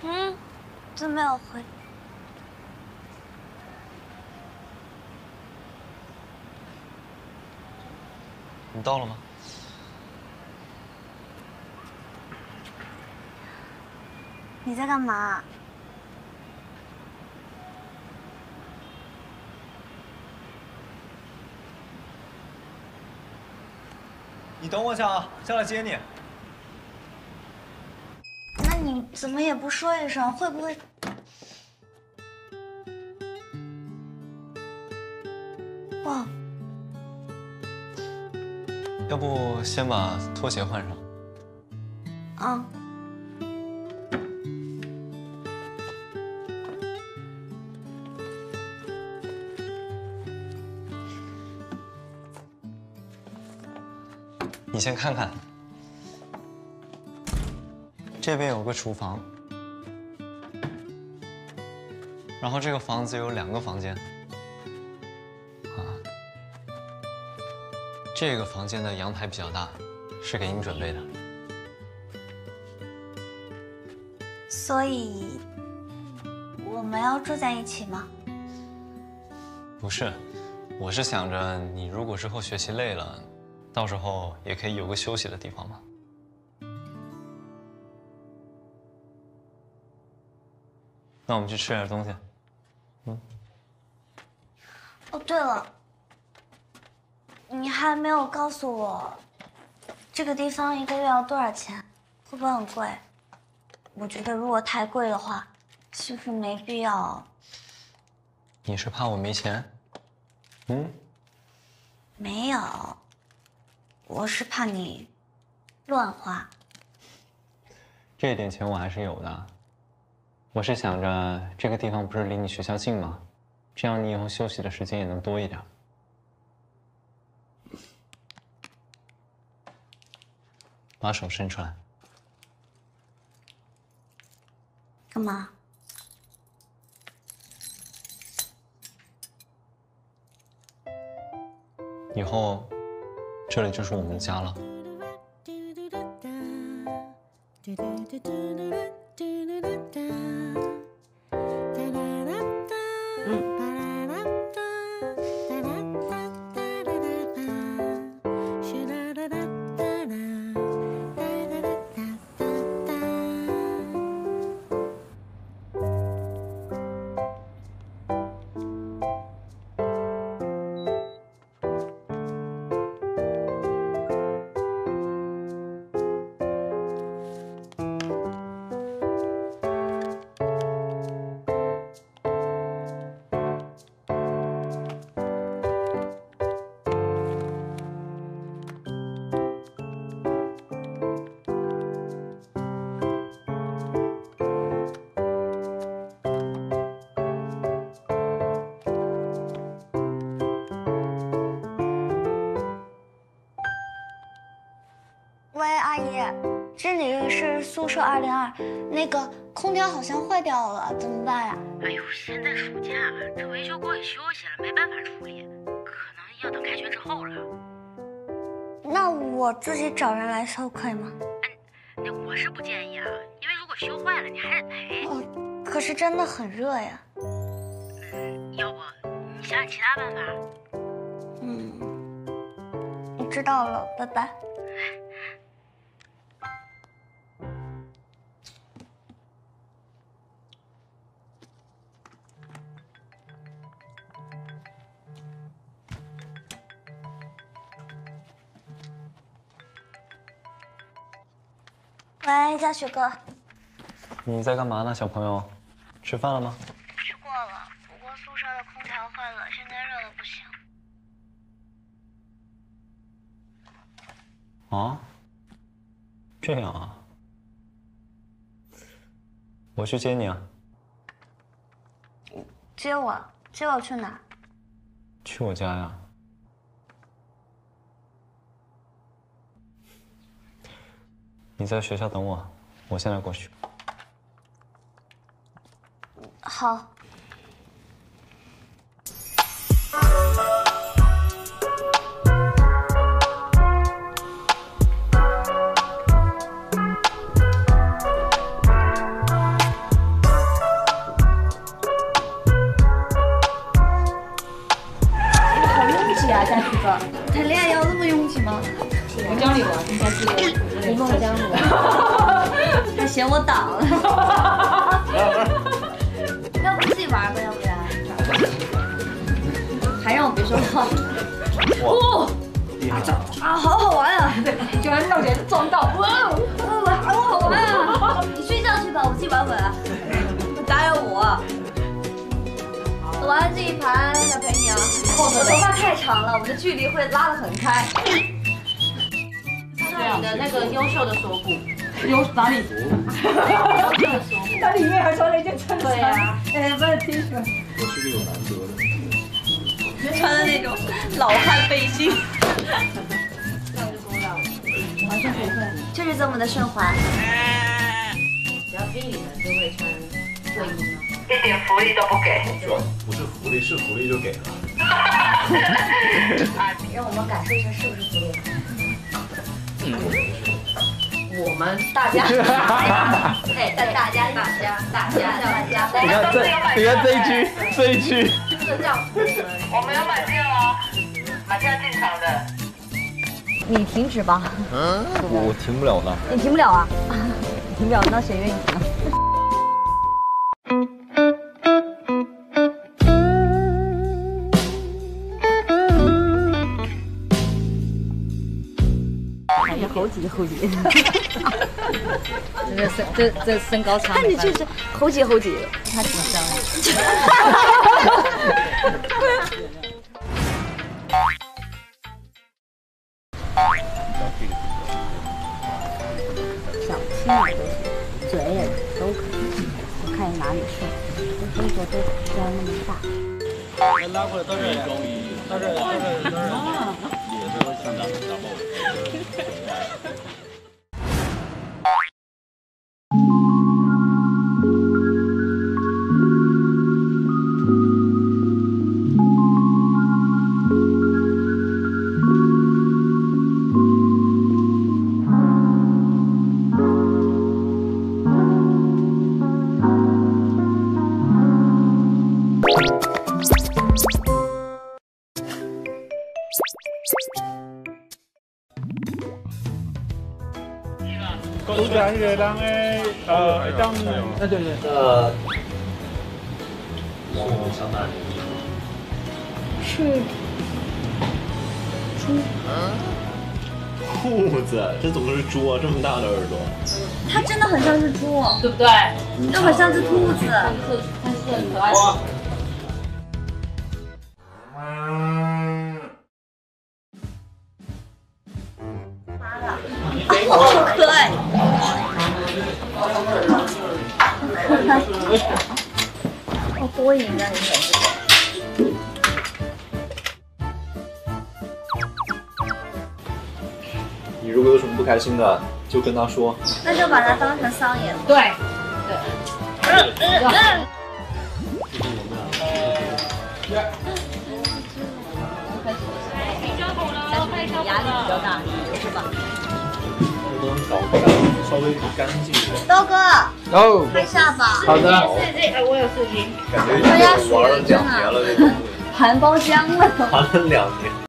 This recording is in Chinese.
嗯，怎么没有回？ 你到了吗？ 你在干嘛？ 你等我一下啊，下来接你。 那你怎么也不说一声？会不会？哇， 要不先把拖鞋换上。 啊。 你先看看，这边有个厨房，然后这个房子有2个房间，这个房间的阳台比较大，是给你准备的。 所以我们要住在一起吗？ 不是，我是想着你如果之后学习累了，到时候也可以有个休息的地方嘛。那我们去吃点东西。 哦，对了，你还没有告诉我，这个地方1个月要多少钱？会不会很贵？我觉得如果太贵的话，是不是没必要？ 你是怕我没钱？ 没有，我是怕你乱花。 这点钱我还是有的。我是想着这个地方不是离你学校近吗？这样你以后休息的时间也能多一点。把手伸出来。 干嘛？ 以后，这里就是我们的家了。 喂，阿姨，这里是宿舍202，那个空调好像坏掉了，怎么办呀？ 哎呦，现在暑假，这维修过去休息了，没办法处理，可能要等开学之后了。 那我自己找人来修可以吗？ 那我是不建议啊，因为如果修坏了，你还得赔。 哦，可是真的很热呀。 要不你想想其他办法？ 我知道了，拜拜。喂，嘉许哥。 你在干嘛呢，小朋友？吃饭了吗？ 吃过了，不过宿舍的空调坏了，现在热的不行。 啊？这样啊？我去接你啊。 接我？接我去哪儿？ 去我家呀。你在学校等我，我现在过去。 好。 我，还嫌我挡了。要不自己玩吧，要不然。还让我别说话。哇！好好玩啊！ 对，就还闹起来撞到，哇！ 好玩啊！你睡觉去吧，我自己玩稳啊。打扰我。我玩这一盘要陪你啊。我头发太长了，我们的距离会拉得很开。 看到你的那个优秀的锁骨， 有哪里？ 优秀的锁骨。 它里面还穿了一件衬衫， 对啊， 不是 T 恤。 我是个有难得的。 穿的那种老汉背心。 完全不会。 就是这么的顺滑。 只要经理们就会穿卫衣吗？ 一点福利都不给。 不是福利，是福利就给了。 让我们感受一下是不是福利。 我们大家，哎，大家， 你看这一区， 这叫我们有买票哦，买票进场的。 你停止吧。 我停不了的。 你停不了啊？停不了，那谁愿意停？猴姐，这身高差，看你就是猴姐，他挺香的。小气嘛都行，嘴也都可以，我看你哪里顺，这动作都不要那么大。 拉过来到这儿，到这儿。也是想打爆我。 都是那个人诶，当对。 想哪里？ 是猪。 兔子，这怎么是猪啊？这么大的耳朵。 它真的很像是猪， 对不对？ 又很像只兔子。 但是很可爱。 好可爱。好多赢的，你你如果有什么不开心的，就跟他说。 那就把它当成桑叶。 对。 压力比较大，是吧？ 能不能搞干稍微干净一点？ 刀哥， 哦， 拍下吧。 好的。 我有视频。 感觉已经玩了2年了，这东西含包浆了。 玩了2年。